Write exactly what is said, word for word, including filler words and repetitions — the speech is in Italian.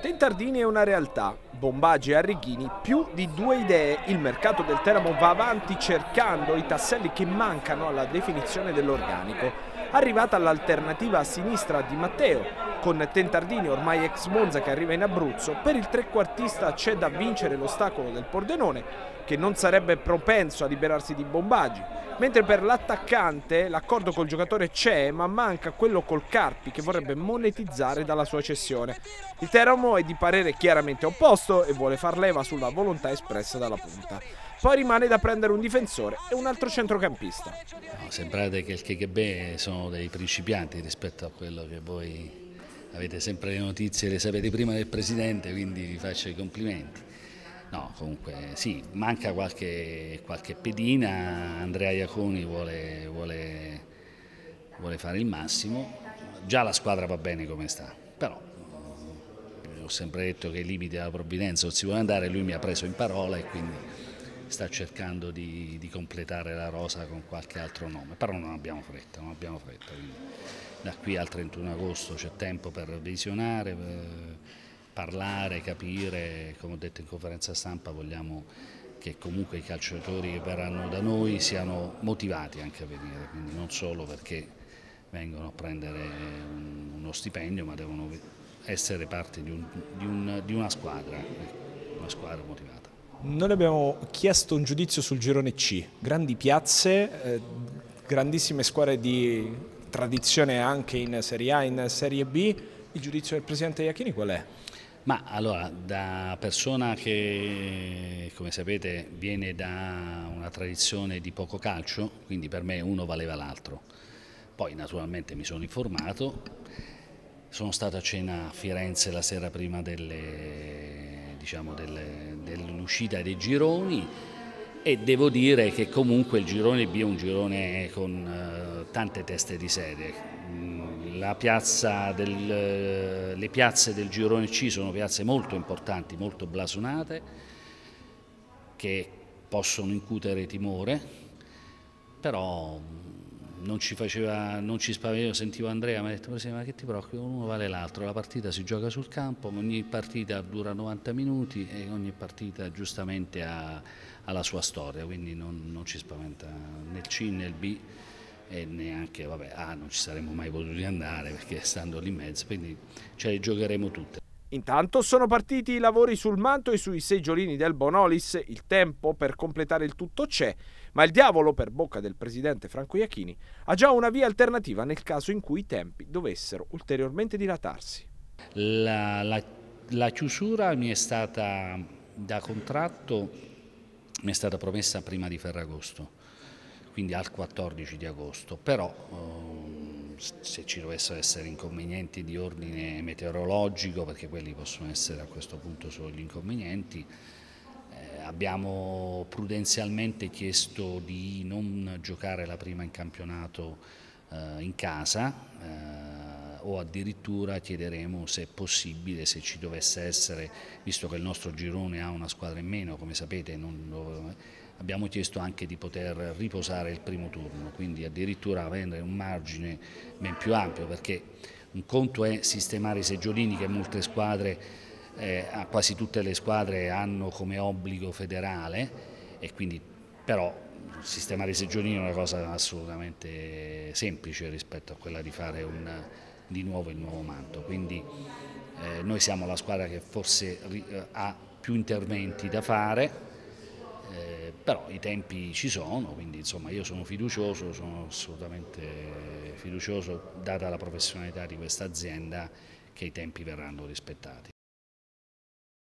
Tentardini è una realtà, Bombagi e Arrighini più di due idee. Il mercato del Teramo va avanti cercando i tasselli che mancano alla definizione dell'organico. Arrivata l'alternativa a sinistra di Matteo, con Tentardini ormai ex Monza che arriva in Abruzzo, per il trequartista c'è da vincere l'ostacolo del Pordenone, che non sarebbe propenso a liberarsi di Bombagi, mentre per l'attaccante l'accordo col giocatore c'è, ma manca quello col Carpi che vorrebbe monetizzare dalla sua cessione. Il Teramo è di parere chiaramente opposto e vuole far leva sulla volontà espressa dalla punta. Poi rimane da prendere un difensore e un altro centrocampista. No, sembrate che il K G B sono dei principianti rispetto a quello che voi avete sempre le notizie, le sapete prima del Presidente, quindi vi faccio i complimenti. No, comunque sì, manca qualche, qualche pedina, Andrea Iaconi vuole, vuole, vuole fare il massimo, già la squadra va bene come sta, però ho sempre detto che ai limiti della provvidenza non si vuole andare, lui mi ha preso in parola e quindi sta cercando di, di completare la rosa con qualche altro nome, però non abbiamo fretta, non abbiamo fretta, quindi da qui al trentuno agosto c'è tempo per visionare, per parlare, capire. Come ho detto in conferenza stampa, vogliamo che comunque i calciatori che verranno da noi siano motivati anche a venire, quindi non solo perché vengono a prendere uno stipendio, ma devono essere parte di, un, di, un, di una squadra, una squadra motivata. Noi abbiamo chiesto un giudizio sul girone C, grandi piazze, eh, grandissime squadre di tradizione anche in Serie A, in Serie B. Il giudizio del Presidente Iachini qual è? Ma allora, da persona che, come sapete, viene da una tradizione di poco calcio, quindi per me uno valeva l'altro. Poi naturalmente mi sono informato, sono stato a cena a Firenze la sera prima delle, diciamo, delle, dell'uscita dei gironi e devo dire che comunque il girone B è un girone con uh, tante teste di serie. La piazza del, le piazze del girone C sono piazze molto importanti, molto blasonate, che possono incutere timore, però non ci faceva, non ci spaventava. Sentivo Andrea, mi ha detto: ma che ti preoccupi, uno vale l'altro, la partita si gioca sul campo, ogni partita dura novanta minuti e ogni partita giustamente ha, ha la sua storia, quindi non, non ci spaventa né il C né il B. E neanche, vabbè, ah, non ci saremmo mai potuti andare perché stando lì in mezzo, quindi ce le giocheremo tutte. Intanto sono partiti i lavori sul manto e sui seggiolini del Bonolis, il tempo per completare il tutto c'è, ma il diavolo, per bocca del presidente Franco Iachini, ha già una via alternativa nel caso in cui i tempi dovessero ulteriormente dilatarsi. La, la, la chiusura mi è stata, da contratto, mi è stata promessa prima di Ferragosto, quindi al quattordici di agosto, però eh, se ci dovessero essere inconvenienti di ordine meteorologico, perché quelli possono essere a questo punto solo gli inconvenienti, eh, abbiamo prudenzialmente chiesto di non giocare la prima in campionato eh, in casa eh, o addirittura chiederemo se è possibile, se ci dovesse essere, visto che il nostro girone ha una squadra in meno, come sapete, non lo, abbiamo chiesto anche di poter riposare il primo turno, quindi addirittura avere un margine ben più ampio, perché un conto è sistemare i seggiolini che molte squadre, eh, quasi tutte le squadre hanno come obbligo federale, e quindi però sistemare i seggiolini è una cosa assolutamente semplice rispetto a quella di fare un, di nuovo il nuovo manto, quindi eh, noi siamo la squadra che forse ha più interventi da fare. Eh, però i tempi ci sono, quindi insomma io sono fiducioso, sono assolutamente fiducioso, data la professionalità di questa azienda, che i tempi verranno rispettati.